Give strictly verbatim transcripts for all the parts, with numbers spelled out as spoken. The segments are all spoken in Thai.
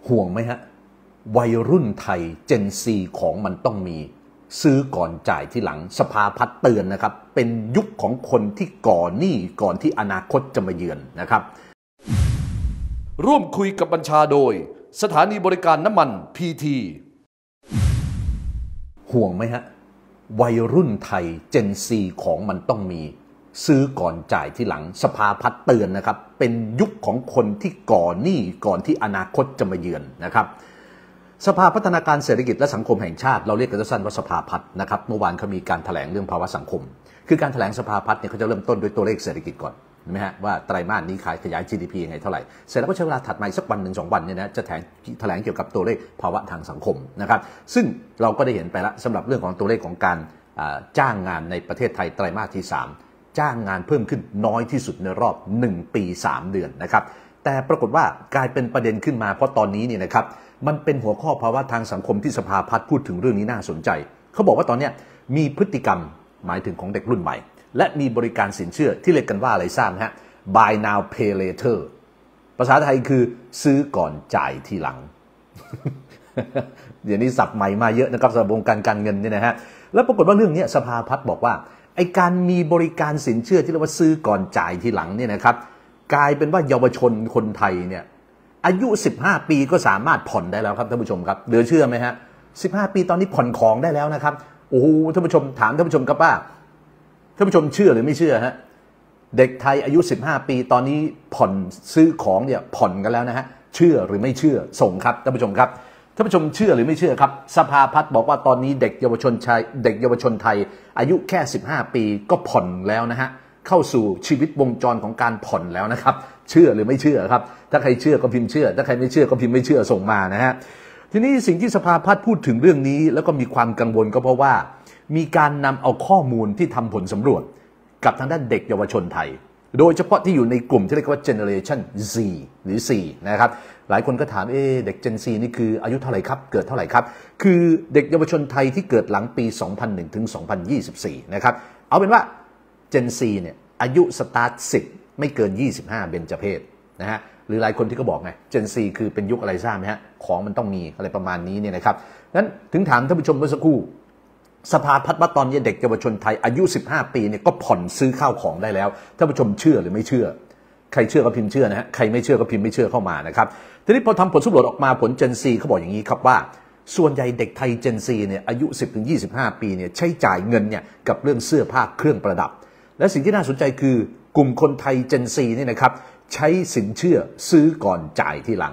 ห่วงไหมฮะวัยรุ่นไทยเจนซีของมันต้องมีซื้อก่อนจ่ายที่หลังสภาพัฒน์เตือนนะครับเป็นยุคของคนที่ก่อหนี้ก่อนที่อนาคตจะมาเยือนนะครับร่วมคุยกับบัญชาโดยสถานีบริการน้ำมันพีทีห่วงไหมฮะวัยรุ่นไทยเจนซีของมันต้องมีซื้อก่อนจ่ายที่หลังสภาพัฒน์เตือนนะครับเป็นยุคของคนที่ก่อหนี้ก่อนที่อนาคตจะมาเยือนนะครับสภาพัฒนาการเศรษฐกิจและสังคมแห่งชาติเราเรียกกันสั้นๆว่าสภาพัฒน์นะครับเมื่อวานเขามีการแถลงเรื่องภาวะสังคมคือการแถลงสภาพัฒน์เนี่ยเขาจะเริ่มต้นด้วยตัวเลขเศรษฐกิจก่อนเห็นไหมฮะว่าไตรมาสนี้ขายขยาย จี ดี พี ยังไงเท่าไหร่เสร็จแล้วก็ใช้เวลาถัดมาอีกสักวันหนึ่งสองวันเนี่ยนะจะแถลงแถลงเกี่ยวกับตัวเลขภาวะทางสังคมนะครับซึ่งเราก็ได้เห็นไปแล้วสำหรับเรื่องของตัวเลขของการจ้างงานในประเทศไทยไตรมาสที่สามจ้างงานเพิ่มขึ้นน้อยที่สุดในรอบหนึ่งปีสามเดือนนะครับแต่ปรากฏว่ากลายเป็นประเด็นขึ้นมาเพราะตอนนี้เนี่ยนะครับมันเป็นหัวข้อภาวะทางสังคมที่สภาพัฒน์พูดถึงเรื่องนี้น่าสนใจเขาบอกว่าตอนนี้มีพฤติกรรมหมายถึงของเด็กรุ่นใหม่และมีบริการสินเชื่อที่เรียกกันว่าอะไรทราบไหมฮะ buy now pay later ภาษาไทยคือซื้อก่อนจ่ายทีหลัง เดี๋ยวนี้ศัพท์ใหม่มาเยอะนะครับสำหรับวงการการเงินเนี่ยนะฮะแล้วปรากฏว่าเรื่องนี้สภาพัฒน์บอกว่าไอการมีบริการสินเชื่อที่เรียกว่าซื้อก่อนจ่ายทีหลังเนี่ยนะครับกลายเป็นว่าเยาวชนคนไทยเนี่ยอายุสิบห้าปีก็สามารถผ่อนได้แล้วครับท่านผู้ชมครับเหลือเชื่อไหมฮะสิบห้าปีตอนนี้ผ่อนของได้แล้วนะครับโอ้โหท่านผู้ชมถามท่านผู้ชมครับว่าท่านผู้ชมเชื่อหรือไม่เชื่อฮะเด็กไทยอายุสิบห้าปีตอนนี้ผ่อนซื้อของเนี่ยผ่อนกันแล้วนะฮะเชื่อหรือไม่เชื่อส่งครับท่านผู้ชมครับท่านผู้ชมเชื่อหรือไม่เชื่อครับสภาพัฒน์บอกว่าตอนนี้เด็กเยาวชนชายเด็กเยาวชนไทยอายุแค่สิบห้าปีก็ผ่อนแล้วนะฮะเข้าสู่ชีวิตวงจรของการผ่อนแล้วนะครับเชื่อหรือไม่เชื่อครับถ้าใครเชื่อก็พิมพ์เชื่อถ้าใครไม่เชื่อก็พิมพ์ไม่เชื่อส่งมานะฮะทีนี้สิ่งที่สภาพัฒน์พูดถึงเรื่องนี้แล้วก็มีความกังวลก็เพราะว่ามีการนำเอาข้อมูลที่ทำผลสำรวจกับทางด้านเด็กเยาวชนไทยโดยเฉพาะที่อยู่ในกลุ่มที่เรียกว่า Generation Z หรือ C นะครับหลายคนก็ถามเอ๊ะเด็ก Gen Z นี่คืออายุเท่าไหร่ครับเกิดเท่าไหร่ครับคือเด็กเยาวชนไทยที่เกิดหลังปีสองพันหนึ่งถึงสองพันยี่สิบสี่นะครับเอาเป็นว่า Gen Z เนี่ยอายุสตาร์ทสิบไม่เกินยี่สิบห้าเบญจเพศนะฮะหรือหลายคนที่ก็บอกไง Gen Z คือเป็นยุคอะไรทราบไหมฮะของมันต้องมีอะไรประมาณนี้เนี่ยนะครับงั้นถึงถามท่านผู้ชมเมื่อสักครู่สภาพัฒน์ว่าตอนนี้เด็กเยาวชนไทยอายุสิบห้าปีเนี่ยก็ผ่อนซื้อข้าวของได้แล้วท่านผู้ชมเชื่อหรือไม่เชื่อใครเชื่อก็พิมพ์เชื่อนะฮะใครไม่เชื่อก็พิมพ์ไม่เชื่อเข้ามานะครับทีนี้พอทำผลสำรวจออกมาผล Gen Z เขาบอกอย่างนี้ครับว่าส่วนใหญ่เด็กไทย Gen Z เนี่ยอายุ สิบถึงยี่สิบห้า ปีเนี่ยใช้จ่ายเงินเนี่ยกับเรื่องเสื้อผ้าเครื่องประดับและสิ่งที่น่าสนใจคือกลุ่มคนไทย Gen Z นี่นะครับใช้สินเชื่อซื้อก่อนจ่ายทีหลัง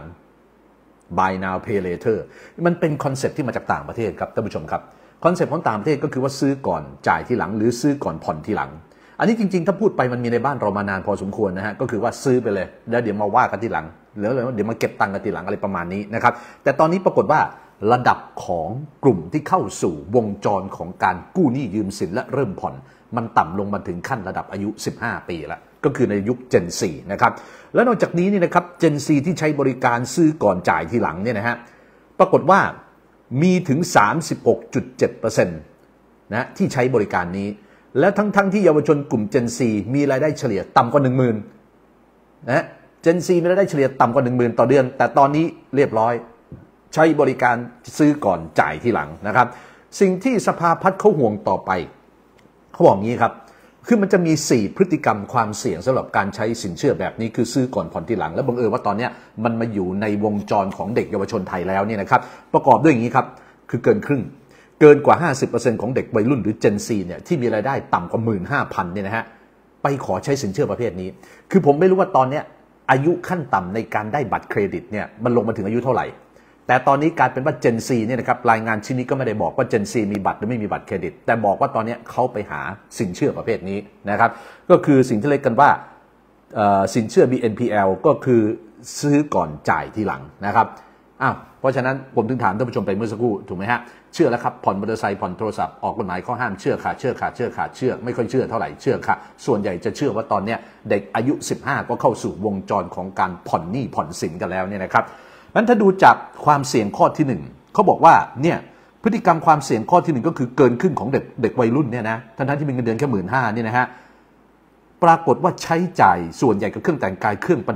buy now pay later มันเป็นคอนเซ็ปต์ที่มาจากต่างประเทศครับท่านผู้ชมครับคอนเซ็ปต์ของต่างประเทศก็คือว่าซื้อก่อนจ่ายทีหลังหรือซื้อก่อนผ่อนทีหลังอันนี้จริงๆถ้าพูดไปมันมีในบ้านเรามานานพอสมควรนะฮะก็คือว่าซื้อไปเลยแล้วเดี๋ยวมาว่ากันทีหลังแล้วเดี๋ยวมาเก็บตังค์กันทีหลังอะไรประมาณนี้นะครับแต่ตอนนี้ปรากฏว่าระดับของกลุ่มที่เข้าสู่วงจรของการกู้หนี้ยืมสินและเริ่มผ่อนมันต่ำลงมาถึงขั้นระดับอายุสิบห้าปีแล้วก็คือในยุค Gen Z นะครับและนอกจากนี้นี่นะครับ Gen Z ที่ใช้บริการซื้อก่อนจ่ายทีหลังเนี่ยนะฮะปรากฏว่ามีถึง สามสิบหกจุดเจ็ดเปอร์เซ็นต์ นะที่ใช้บริการนี้และทั้งๆ ท, ที่เยาวชนกลุ่ม Gen Z มีรายได้เฉลี่ยต่ำกว่า หนึ่งหมื่น นะ Gen Z มีรายได้เฉลี่ยต่ำกว่า หนึ่งหมื่น ต่อเดือนแต่ตอนนี้เรียบร้อยใช้บริการซื้อก่อนจ่ายทีหลังนะครับสิ่งที่สภาพัฒน์เขาห่วงต่อไปเขาบอกงี้ครับคือมันจะมีสี่พฤติกรรมความเสี่ยงสำหรับการใช้สินเชื่อแบบนี้คือซื้อก่อนผ่อนทีหลังและบังเอิญว่าตอนนี้มันมาอยู่ในวงจรของเด็กเยาวชนไทยแล้วเนี่ยนะครับประกอบด้วยอย่างนี้ครับคือเกินครึ่งเกินกว่า ห้าสิบเปอร์เซ็นต์ ของเด็กวัยรุ่นหรือ Gen Z เนี่ยที่มีรายได้ต่ำกว่า หนึ่งหมื่นห้าพัน เนี่ยนะฮะไปขอใช้สินเชื่อประเภทนี้คือผมไม่รู้ว่าตอนนี้อายุขั้นต่ำในการได้บัตรเครดิตเนี่ยมันลงมาถึงอายุเท่าไหร่แต่ตอนนี้กลายเป็นว่า Gen Z เนี่ยนะครับรายงานชิ้นนี้ก็ไม่ได้บอกว่า Gen Z มีบัตรหรือไม่มีบัตรเครดิตแต่บอกว่าตอนนี้เขาไปหาสินเชื่อประเภทนี้นะครับก็คือสิ่งที่เรียกกันว่าสินเชื่อ บี เอ็น พี แอล ก็คือซื้อก่อนจ่ายทีหลังนะครับอ้าวเพราะฉะนั้นผมถึงถามท่านผู้ชมไปเมื่อสักครู่ถูกไหมฮะเชื่อแล้วครับผ่อนมอเตอร์ไซค์ผ่อนโทรศัพท์ออกกฎหมายข้อห้ามเชื่อค่ะเชื่อค่ะเชื่อค่ะเชื่อไม่ค่อยเชื่อเท่าไหร่เชื่อค่ะส่วนใหญ่จะเชื่อว่าตอนนี้เด็กอายุสิบห้าก็เข้าสู่วงจรของการผ่อนหนี้ผ่อนสินกันแล้วเนี่ยนะครับงั้นถ้าดูจากความเสี่ยงข้อที่หนึ่งเขาบอกว่าเนี่ยพฤติกรรมความเสี่ยงข้อที่หนึ่งก็คือเกินครึ่งของเด็กเด็กวัยรุ่นเนี่ยนะทั้งที่มีเงินเดือนแค่หมื่นห้านี่นะฮะปรากฏว่าใช้จ่ายส่วนใหญ่กับเครื่องแต่งกายเครื่องประดับ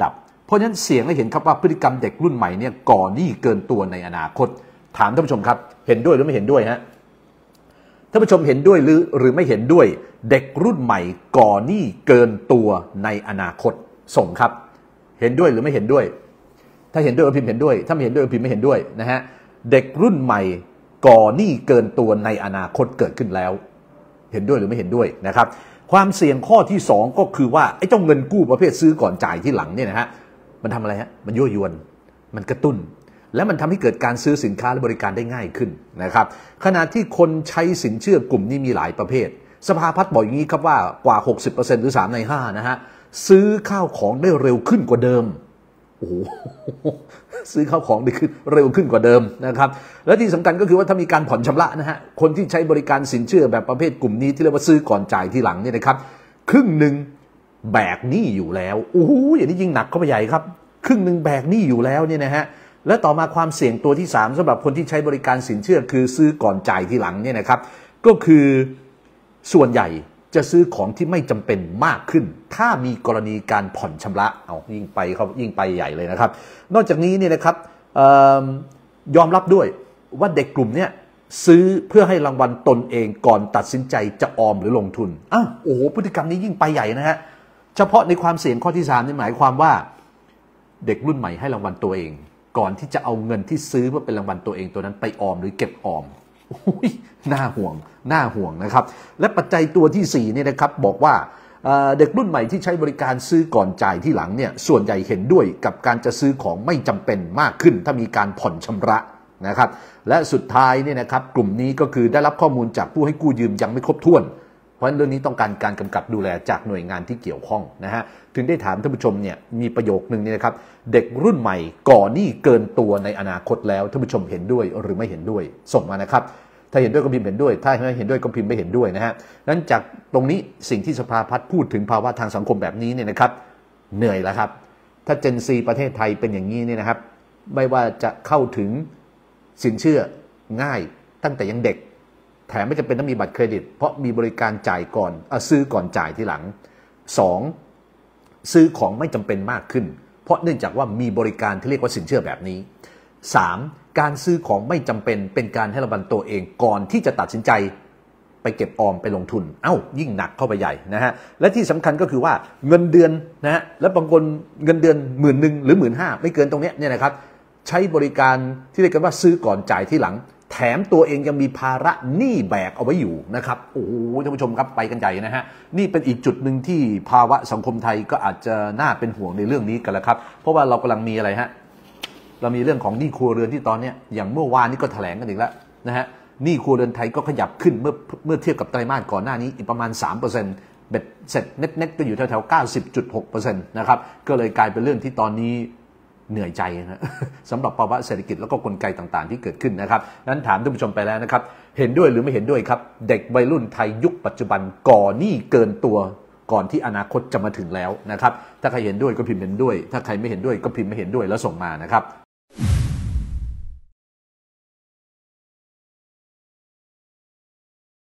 เพราะฉะนั้นเสียงให้เห็นครับว่าพฤติกรรมเด็กรุ่นใหม่เนี่ยก่อหนี้เกินตัวในอนาคตถามท่านผู้ชมครับเห็นด้วยหรือไม่เห็นด้วยฮะท่านผู้ชมเห็นด้วยหรือหรือไม่เห็นด้วยเด็กรุ่นใหม่ก่อหนี้เกินตัวในอนาคตส่งครับเห็นด้วยหรือไม่เห็นด้วยถ้าเห็นด้วยพิมพ์เห็นด้วยถ้าไม่เห็นด้วยพิมพ์ไม่เห็นด้วยนะฮะเด็กรุ่นใหม่ก่อหนี้เกินตัวในอนาคตเกิดขึ้นแล้วเห็นด้วยหรือไม่เห็นด้วยนะครับความเสี่ยงข้อที่สองก็คือว่าไอ้เจ้าเงินกู้ประเภทซื้อก่อนจ่ายที่หลังเนี่ยนะฮะมันทำอะไรฮะมันยั่วยวนมันกระตุ้นและมันทำให้เกิดการซื้อสินค้าและบริการได้ง่ายขึ้นนะครับขณะที่คนใช้สินเชื่อกลุ่มนี้มีหลายประเภทสภาพัฒน์บอกอย่างนี้ครับว่ากว่า หกสิบเปอร์เซ็นต์ หรือสามในห้านะฮะซื้อข้าวของได้เร็วขึ้นกว่าเดิมโอ้โหซื้อข้าวของได้ขึ้นเร็วขึ้นกว่าเดิมนะครับและที่สำคัญก็คือว่าถ้ามีการผ่อนชำระนะฮะคนที่ใช้บริการสินเชื่อแบบประเภทกลุ่มนี้ที่เรียกว่าซื้อก่อนจ่ายทีหลังเนี่ยนะครับครึ่งหนึ่งแบกหนี้อยู่แล้วโอ้โหอย่างนี้ยิ่งหนักเข้าไปใหญ่ครับครึ่งหนึ่งแบกหนี้อยู่แล้วเนี่ยนะฮะและต่อมาความเสี่ยงตัวที่สามสำหรับคนที่ใช้บริการสินเชื่อคือซื้อก่อนจ่ายทีหลังเนี่ยนะครับก็คือส่วนใหญ่จะซื้อของที่ไม่จำเป็นมากขึ้นถ้ามีกรณีการผ่อนชำระเอายิ่งไปเขายิ่งไปใหญ่เลยนะครับนอกจากนี้เนี่ยนะครับยอมรับด้วยว่าเด็กกลุ่มนี้ซื้อเพื่อให้รางวัลตนเองก่อนตัดสินใจจะออมหรือลงทุนอ้าวโอ้โหพฤติกรรมนี้ยิ่งไปใหญ่นะฮะเฉพาะในความเสี่ยงข้อที่สามนี่หมายความว่าเด็กรุ่นใหม่ให้รางวัลตัวเองก่อนที่จะเอาเงินที่ซื้อเพื่อเป็นรางวัลตัวเองตัวนั้นไปออมหรือเก็บออมน่าห่วงน่าห่วงนะครับและปัจจัยตัวที่สี่เนี่ยนะครับบอกว่าเด็กรุ่นใหม่ที่ใช้บริการซื้อก่อนจ่ายที่หลังเนี่ยส่วนใหญ่เห็นด้วยกับการจะซื้อของไม่จำเป็นมากขึ้นถ้ามีการผ่อนชำระนะครับและสุดท้ายเนี่ยนะครับกลุ่มนี้ก็คือได้รับข้อมูลจากผู้ให้กู้ยืมยังไม่ครบถ้วนเพราะฉะนั้นเรื่องนี้ต้องการการกำกับดูแลจากหน่วยงานที่เกี่ยวข้องนะฮะถึงได้ถามท่านผู้ชมเนี่ยมีประโยคนึงเนี่ยนะครับเด็กรุ่นใหม่ก่อหนี้เกินตัวในอนาคตแล้วท่านผู้ชมเห็นด้วยหรือไม่เห็นด้วยส่งมานะครับถ้าเห็นด้วยก็พิมพ์เห็นด้วยถ้าไม่เห็นด้วยก็พิมพ์ไม่เห็นด้วยนะฮะนั้นจากตรงนี้สิ่งที่สภาพัฒน์พูดถึงภาวะทางสังคมแบบนี้เนี่ยนะครับเหนื่อยแล้วครับถ้าเจนซีประเทศไทยเป็นอย่างนี้เนี่ยนะครับไม่ว่าจะเข้าถึงสินเชื่อง่ายตั้งแต่ยังเด็กแถมไม่จำเป็นต้องมีบัตรเครดิตเพราะมีบริการจ่ายก่อนซื้อก่อนจ่ายทีหลังสองซื้อของไม่จำเป็นมากขึ้นเพราะเนื่องจากว่ามีบริการที่เรียกว่าสินเชื่อแบบนี้สามการซื้อของไม่จำเป็นเป็นการให้รางวัลตัวเองก่อนที่จะตัดสินใจไปเก็บออมไปลงทุนเอ้ายิ่งหนักเข้าไปใหญ่นะฮะและที่สำคัญก็คือว่าเงินเดือนนะฮะและบางคนเงินเดือนหมื่นหนึ่งหรือหมื่นห้าไม่เกินตรงนี้เนี่ยนะครับใช้บริการที่เรียกกันว่าซื้อก่อนจ่ายที่หลังแถมตัวเองยังมีภาระหนี้แบกเอาไว้อยู่นะครับโอ้โหท่านผู้ชมครับไปกันใหญ่นะฮะนี่เป็นอีกจุดหนึ่งที่ภาวะสังคมไทยก็อาจจะน่าเป็นห่วงในเรื่องนี้กันแล้วครับเพราะว่าเรากำลังมีอะไรฮะเรามีเรื่องของหนี้ครัวเรือนที่ตอนนี้อย่างเมื่อวานนี้ก็แถลงกันอีกแล้วนะฮะหนี้ครัวเรือนไทยก็ขยับขึ้นเมื่อเมื่อเทียบกับไตรมาสก่อนหน้านี้อีกประมาณ สามเปอร์เซ็นต์ เบ็ดเสร็จเน็ตๆก็อยู่แถวๆ เก้าสิบจุดหกเปอร์เซ็นต์ นะครับก็เลยกลายเป็นเรื่องที่ตอนนี้เหนื่อยใจนะสำหรับภาวะเศรษฐกิจแล้วก็กลไกต่างๆที่เกิดขึ้นนะครับนั้นถามท่านผู้ชมไปแล้วนะครับเห็นด้วยหรือไม่เห็นด้วยครับเด็กวัยรุ่นไทยยุคปัจจุบันก่อหนี้เกินตัวก่อนที่อนาคตจะมาถึงแล้วนะครับถ้าใครเห็นด้วยก็พิมพ์เห็นด้วยถ้าใครไม่เห็นด้วยก็พิมพ์ไม่เห็นด้วยแล้วส่งมานะครับ